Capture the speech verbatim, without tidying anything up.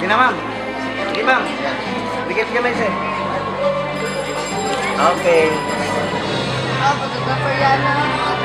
Sige na, ma'am. Sige, ma'am. Bigit kamay, sir. Okay. Oh, pagkakapar yan na.